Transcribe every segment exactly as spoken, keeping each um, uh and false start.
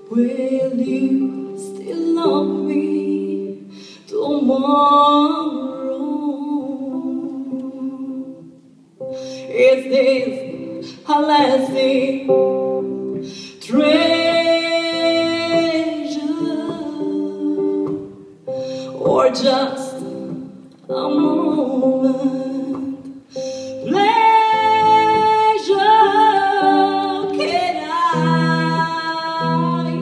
Will you still love me tomorrow? Is this a lasting treasure or just a moment? Pleasure, can I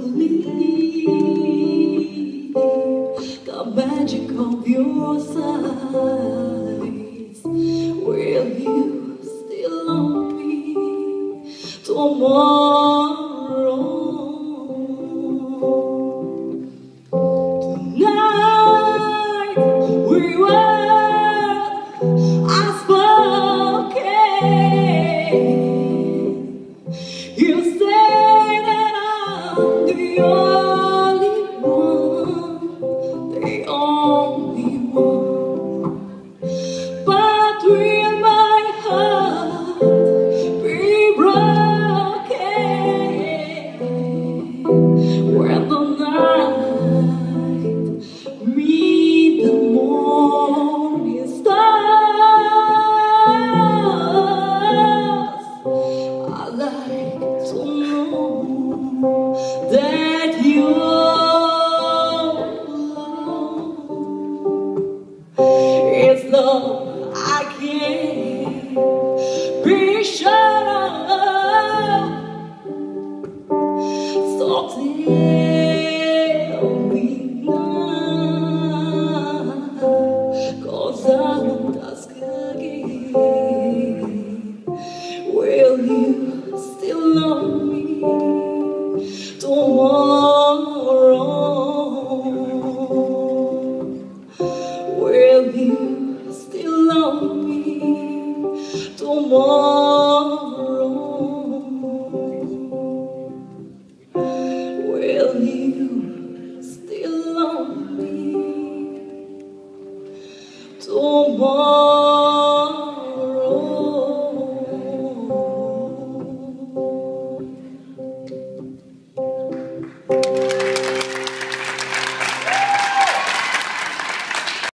believe the magic of your sighs? Will you still love me tomorrow? Tonight we were unspoken. You say that I'm the only one, the only one. But will my heart be broken when the night meet the morning stars? I like to know that your love is love I can't be sure of. So